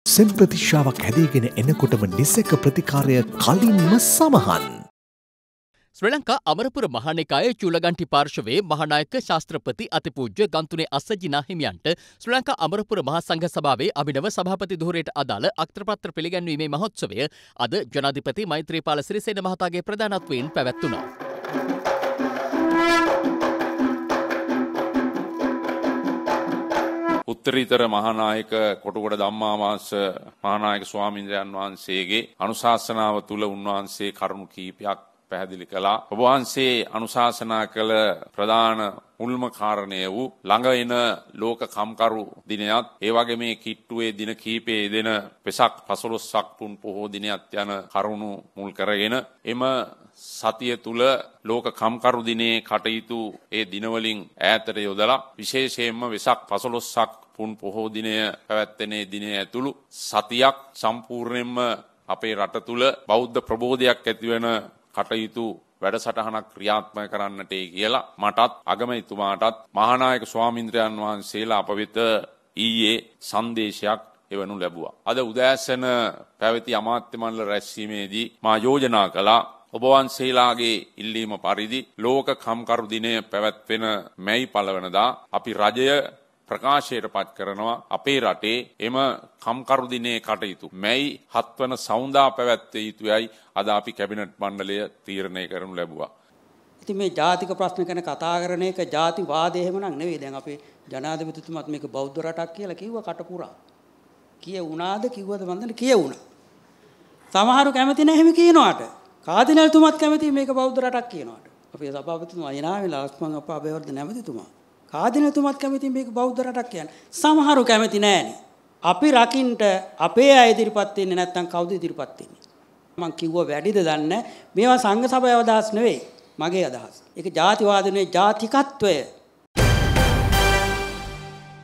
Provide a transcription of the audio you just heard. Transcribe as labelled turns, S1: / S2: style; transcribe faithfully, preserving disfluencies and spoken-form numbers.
S1: සෙම් ප්‍රතිශ්‍යාවක් හැදීගෙන එනකොටම නිසැක ප්‍රතිකාරය කලින්ම සමහන්.
S2: ශ්‍රී ලංකා අමරපුර මහානිකායේ චූලගන්ටි පාර්ශවයේ මහානායක ශාස්ත්‍රපති අතිපූජ්‍ය ගන්තුනේ අස්සජිනා හිමියන්ට ශ්‍රී ලංකා අමරපුර මහා සංඝ සභාවේ අභිනව සභාපති ධුරයට අදාළ අක්‍රපත්‍ර පිළිගැන්වීමේ මහෝත්සවය අද ජනාධිපති මෛත්‍රීපාල සිරිසේන මහතාගේ ප්‍රධානත්වයෙන් පැවැත්වුණා.
S3: උත්තරීතර මහානායක කොටුගොඩ ධම්මාවාස මහානායක ස්වාමීන්ද්‍රයන් වහන්සේගේ අනුශාසනාව තුළ උන්වහන්සේ කරුණු කීපයක් පැහැදිලි කළා. ඔබ වහන්සේ අනුශාසනා කළ ප්‍රධාන මුල්ම කාරණය වූ ළඟ එන ලෝක කම්කරු දිනයත් ඒ වගේ මේ කිට්ටුවේ දින කීපයේ දෙන වෙසක් පසළොස්වක පුන් පොහෝ දිනයත් යන කරුණු මුල් කරගෙන එම සතිය තුල ලෝක කම්කරු දිනේ කටයුතු ඒ දිනවලින් ඈතට යොදලා විශේෂයෙන්ම වෙසක් පසළොස්වක පුන් පොහෝ දිනය පැවැත්වෙන දිනය ඇතුළු සතියක් සම්පූර්ණයෙන්ම අපේ රට තුල බෞද්ධ ප්‍රබෝධයක් ඇතිවන කටයුතු වැඩසටහනක් ක්‍රියාත්මක කරන්නට කියලා මටත් අගමැතිතුමාටත් මහානායක ස්වාමීන්ද්‍රයන් වහන්සේලා අප වෙත ඊයේ සංදේශයක් එවනු ලැබුවා. අද උදෑසන පැවති අමාත්‍ය මණ්ඩල රැස්වීමේදී මා යෝජනා කළා ඔබ වහන්සේලාගේ ඉල්ලීම පරිදි ලෝක කම්කරු දිනය පැවැත්වෙන මැයි පළවනදා අපි රජය ප්‍රකාශයට පත් කරනවා අපේ රටේ එම කම්කරු දිනේ කටයුතු මැයි හත් වන සවුන්දා පැවැත්විය යුතුයයි අද අපි කැබිනට් මණ්ඩලය තීරණය කරනු ලැබුවා.
S4: ඉතින් මේ ජාතික ප්‍රශ්න ගැන කතා කරන එක ජාති වාදය එහෙම නම් නෙවෙයි. දැන් අපේ ජනාධිපතිතුමත් මේක බෞද්ධ රටක් කියලා කිව්වා කටපුරා. කියුණාද කිව්වද මන්දනේ කියුණා. සමහරු කැමති නැහැ එහෙම කියනවාට. කාදිනල්තුමත් කැමති මේක බෞද්ධ රටක් කියනවාට. අපේ සභාපතිතුමා අයනාවේ ලක්ෂ්මන් අපාබේවර්ධන නැමැතිතුමා කාදිනතුමත් කැමති මේක බෞද්ධ රටක් කියන්නේ. සමහරු කැමති නෑනේ. අපි රකින්ට අපේ අය ඉදිරිපත් වෙන්නේ නැත්නම් කවුද ඉදිරිපත් වෙන්නේ? මම කිව්වා වැඩිද දන්නේ මේවා සංඝ සභාවේ අදහස් නෙවෙයි මගේ අදහස්. ඒක ජාතිවාදනේ ජාතිකත්වය